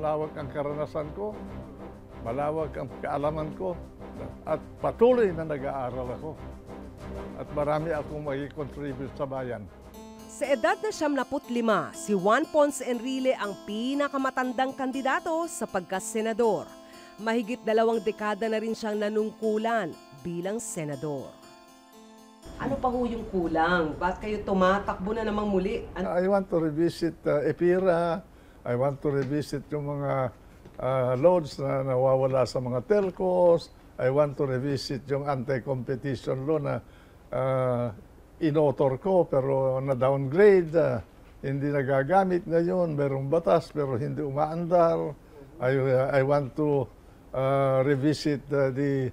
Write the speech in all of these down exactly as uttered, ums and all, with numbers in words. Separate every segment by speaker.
Speaker 1: malawak ang karanasan ko, malawak ang kaalaman ko, at patuloy na nag-aaral ako. At marami akong mag-contribute sa bayan.
Speaker 2: Sa edad na siyam na put lima, si Juan Ponce Enrile ang pinakamatandang kandidato sa pagka-senador. Mahigit dalawang dekada na rin siyang nanungkulan bilang senador. Ano pa ho yung kulang? Ba't kayo tumatakbo na namang muli? Ano?
Speaker 1: I want to revisit uh, EPIRA. I want to revisit yung mga uh, loads na nawawala sa mga telcos. I want to revisit yung anti-competition law na uh, in-author ko pero na-downgrade. Uh, hindi nagagamit ngayon. Merong batas pero hindi umaandar. I, uh, I want to uh, revisit uh, the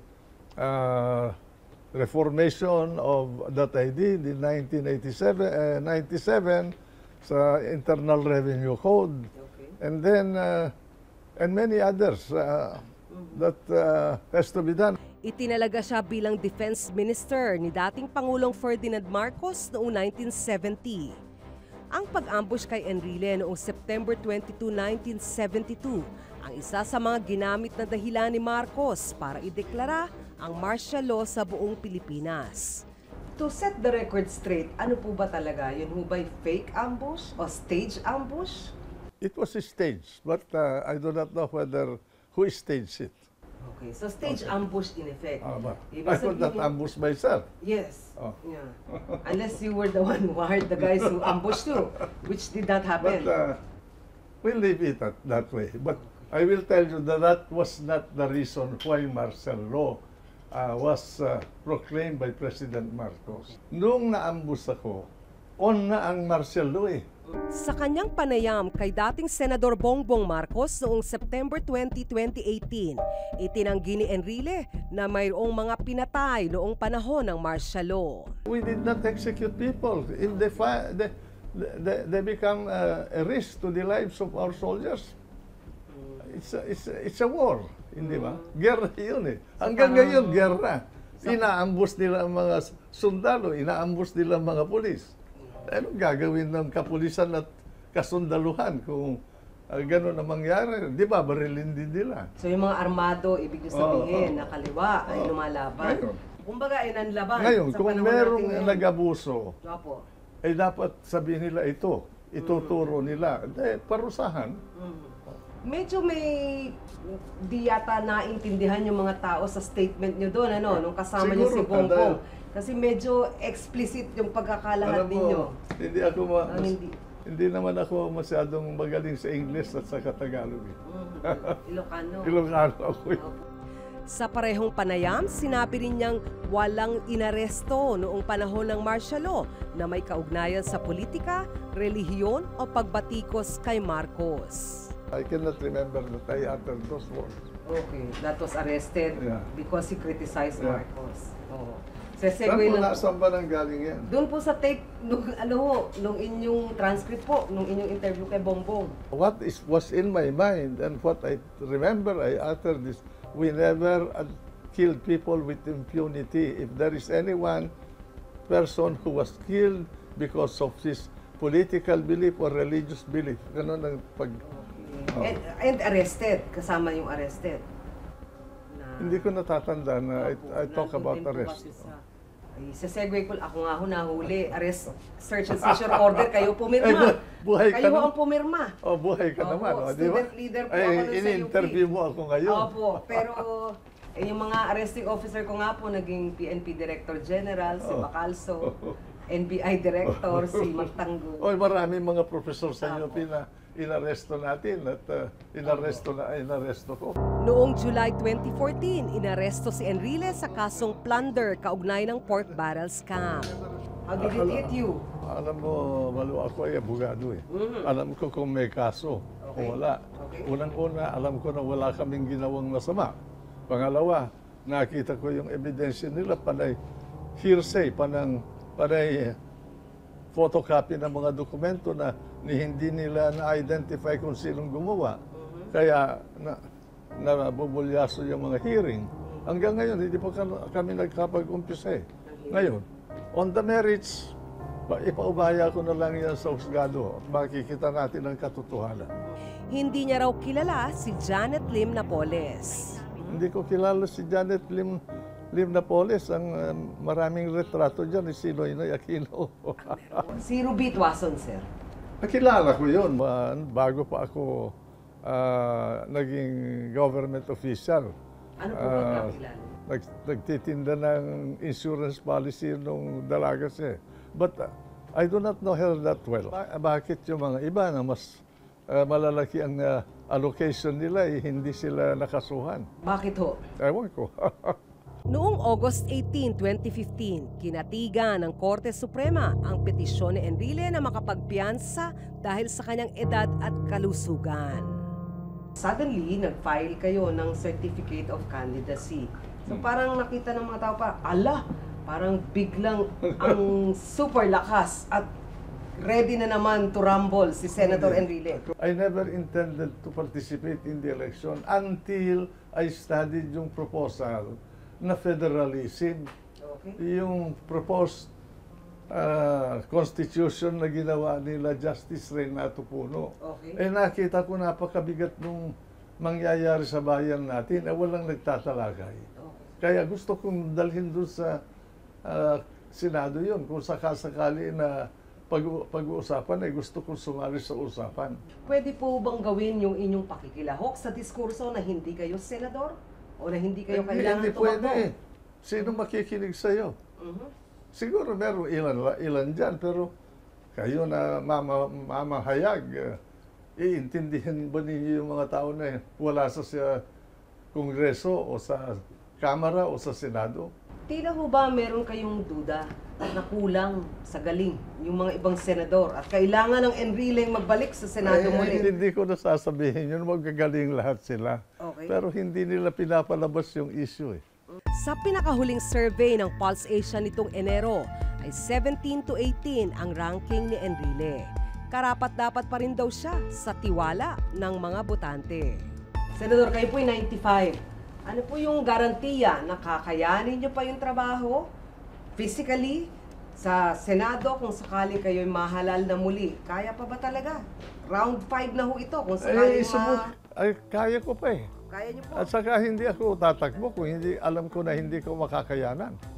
Speaker 1: uh, reformation of that I did in nineteen eighty-seven, uh, ninety-seven sa Internal Revenue Code.
Speaker 2: Okay.
Speaker 1: And then, uh, and many others uh, that uh, has to be done.
Speaker 2: Itinalaga siya bilang Defense Minister ni dating Pangulong Ferdinand Marcos noong nineteen seventy. Ang pag-ambush kay Enrile noong September twenty-second, nineteen seventy-two ang isa sa mga ginamit na dahilan ni Marcos para ideklara ang martial law sa buong Pilipinas. To set the record straight, ano po ba talaga? Yun ho ba'y fake ambush o stage ambush?
Speaker 1: It was a stage, but uh, I do not know whether who staged it.
Speaker 2: Okay, so stage okay. ambush in effect.
Speaker 1: Uh, but
Speaker 2: Ibig
Speaker 1: I could not
Speaker 2: sabihin-
Speaker 1: ambush myself.
Speaker 2: Yes.
Speaker 1: Oh.
Speaker 2: Yeah. Unless you were the one who hired the guys who ambushed you, which did not happen.
Speaker 1: But uh, we'll leave it at that way. But I will tell you that that was not the reason why martial law uh, was uh, proclaimed by President Marcos. Noong na-ambush ako, on na ang martial law eh.
Speaker 2: Sa kanyang panayam kay dating Senador Bongbong Marcos noong September twentieth, twenty eighteen, itinanggi ni Enrile na mayroong mga pinatay noong panahon ng martial law.
Speaker 1: We did not execute people. If they, fi- they, they, they become uh, a risk to the lives of our soldiers. It's a, it's a, it's a war, hindi ba? Gerra yun eh. Hanggang ngayon, gerra. Inaambus nila ang mga sundalo, inaambus nila ang mga pulis. Ano gagawin ng kapulisan at kasundaluhan kung uh, gano'n ang mangyari? Di ba, barilin din nila.
Speaker 2: So yung mga armado, ibig niyo sabihin,
Speaker 1: Oh, oh.
Speaker 2: na kaliwa ay
Speaker 1: Oh.
Speaker 2: lumalaban.
Speaker 1: Ngayon.
Speaker 2: Kumbaga ay nanlaban.
Speaker 1: Ngayon,
Speaker 2: sa
Speaker 1: kung
Speaker 2: panahon
Speaker 1: merong
Speaker 2: natin ngayon.
Speaker 1: nag-abuso,
Speaker 2: Opo.
Speaker 1: ay dapat sabihin nila ito, ituturo nila. Eh, parusahan.
Speaker 2: Mm. Medyo may di yata naintindihan yung mga tao sa statement nyo doon, ano, nung kasama niyo si
Speaker 1: Siguro,
Speaker 2: Bongbong.
Speaker 1: dahil-
Speaker 2: Kasi medyo explicit yung pagkakalahat
Speaker 1: Alam mo,
Speaker 2: ninyo.
Speaker 1: hindi ako ma-
Speaker 2: Ah, hindi.
Speaker 1: hindi naman ako masyadong magaling sa English at sa Tagalog. Eh.
Speaker 2: Mm. Ilocano.
Speaker 1: Ilocano ako. eh.
Speaker 2: Sa parehong panayam, sinabi rin niyang walang inaresto noong panahon ng martial law na may kaugnayan sa politika, relihiyon o pagbatikos kay Marcos.
Speaker 1: I cannot remember that I uttered those words.
Speaker 2: Okay, that was arrested
Speaker 1: Yeah.
Speaker 2: because he criticized
Speaker 1: Yeah.
Speaker 2: Marcos. Oo.
Speaker 1: Saan
Speaker 2: Sesegue
Speaker 1: po,
Speaker 2: lang.
Speaker 1: nasaan ba nang galing yan?
Speaker 2: Doon po sa tape, nung, ano ho, nung inyong transcript po, nung inyong interview kay Bongbong.
Speaker 1: What is was in my mind and what I remember I uttered this, we never uh, killed people with impunity. If there is any one person who was killed because of his political belief or religious belief, ganun ang pag... Oh.
Speaker 2: And, and arrested, kasama yung arrested. Na,
Speaker 1: Hindi ko natatanda na I, I talk
Speaker 2: Nandun
Speaker 1: about
Speaker 2: din po
Speaker 1: arrest.
Speaker 2: kasi sa- Ay, sa segue ko, ako nga ho nahuli, arrest, search and seizure order, kayo pumirma.
Speaker 1: Ay, buhay ka
Speaker 2: kayo
Speaker 1: naman.
Speaker 2: ang pumirma.
Speaker 1: Oh, buhay ka
Speaker 2: Opo,
Speaker 1: naman, oh, di ba?
Speaker 2: student leader po
Speaker 1: Ay,
Speaker 2: ako nun sa
Speaker 1: ini-interview
Speaker 2: U P.
Speaker 1: mo ako ngayon.
Speaker 2: Opo, pero eh, yung mga arresting officer ko nga po, naging P N P Director General, si
Speaker 1: Oh.
Speaker 2: Bacalso, N B I Director, si Magtanggol.
Speaker 1: Oh, maraming mga professor sa inyo
Speaker 2: Opo.
Speaker 1: pina inaresto natin at uh, inaresto na inaresto ko.
Speaker 2: Noong July twenty fourteen, inaresto si Enrile sa kasong plunder kaugnay ng pork barrel scam. How did it hit you?
Speaker 1: Alam mo, Malu, ako ay abogado eh.
Speaker 2: Mhm.
Speaker 1: Alam ko kung may kaso
Speaker 2: Okay.
Speaker 1: o wala.
Speaker 2: Okay.
Speaker 1: Unang-una, alam ko na wala kaming ginawang masama. Pangalawa, nakita ko yung ebidensya nila, panay hearsay, panang, panay photocopy ng mga dokumento na ni hindi nila na-identify kung sinong gumawa. Kaya na, nabubulyaso yung mga hearing. Hanggang ngayon, hindi pa ka- kami nagkapag-umpisa eh. Ngayon, on the merits, pa- ipaubaya ko na lang yan sa husgado at makikita natin ang katotohanan.
Speaker 2: Hindi niya raw kilala si Janet Lim Napoles.
Speaker 1: Hindi ko kilala si Janet Lim, Lim Napoles. Ang uh, maraming retrato dyan ni Sinoy Aquino.
Speaker 2: Si Ruby Tuason, sir.
Speaker 1: Nakilala ko yun uh, bago pa ako uh, naging government official.
Speaker 2: Ano po ba
Speaker 1: Ah,
Speaker 2: kakilala?
Speaker 1: Nag, nagtitinda ng insurance policy nung dalaga siya. But uh, I do not know her that well. Ba- bakit yung mga iba na mas uh, malalaki ang uh, allocation nila, eh, hindi sila nakasuhan?
Speaker 2: Bakit ho?
Speaker 1: Ewan ko.
Speaker 2: Noong August eighteen, twenty fifteen, kinatigan ng Korte Suprema ang petisyon ni Enrile na makapagpiyansa dahil sa kanyang edad at kalusugan. Suddenly, nag-file kayo ng Certificate of Candidacy. So parang nakita ng mga tao pa, ala, parang biglang ang super lakas at ready na naman to rumble si Senator Enrile.
Speaker 1: I never intended to participate in the election until I studied yung proposal na federalism.
Speaker 2: Okay.
Speaker 1: Yung proposed uh, constitution na ginawa nila Justice Renato Puno.
Speaker 2: Okay.
Speaker 1: Eh nakita ko napakabigat nung mangyayari sa bayan natin, eh walang nagtatalakay.
Speaker 2: Okay.
Speaker 1: Kaya gusto kong dalhin doon sa uh, Senado yun. Kung sakasakali na pag- pag-uusapan, eh gusto kong sumali sa usapan.
Speaker 2: Pwede po bang gawin yung inyong pakikilahok sa diskurso na hindi kayo senador? O na hindi kayo
Speaker 1: Hindi,
Speaker 2: kailangan
Speaker 1: hindi
Speaker 2: tumakbo?
Speaker 1: pwede. Sino makikinig sa'yo?
Speaker 2: Mhm.
Speaker 1: Siguro meron ilan, ilan dyan, pero kayo na mama, mamahayag, uh, iintindihan ba ninyo yung mga tao na wala sa, sa Kongreso o sa Kamara o sa Senado?
Speaker 2: Tila ho ba meron kayong duda na kulang sa galing yung mga ibang senador at kailangan ng Enrile magbalik sa Senado
Speaker 1: Eh,
Speaker 2: muli?
Speaker 1: hindi ko nasasabihin yun, magagaling lahat sila.
Speaker 2: Okay.
Speaker 1: Pero hindi nila pinapalabas yung issue eh.
Speaker 2: Sa pinakahuling survey ng Pulse Asia nitong Enero ay seventeen to eighteen ang ranking ni Enrile. Karapat-dapat pa rin daw siya sa tiwala ng mga botante. Senador, kayo po'y ninety-five. Ano po yung garantiya na kakayanin niyo pa yung trabaho physically sa Senado kung sakali kayo'y mahalal na muli? Kaya pa ba talaga? Round five na ho ito kung sakali
Speaker 1: Eh, subuk,
Speaker 2: ma...
Speaker 1: ay, kaya ko pa eh.
Speaker 2: Kaya niyo po?
Speaker 1: At saka hindi ako tatakbo kung hindi alam ko na hindi ko makakayanan.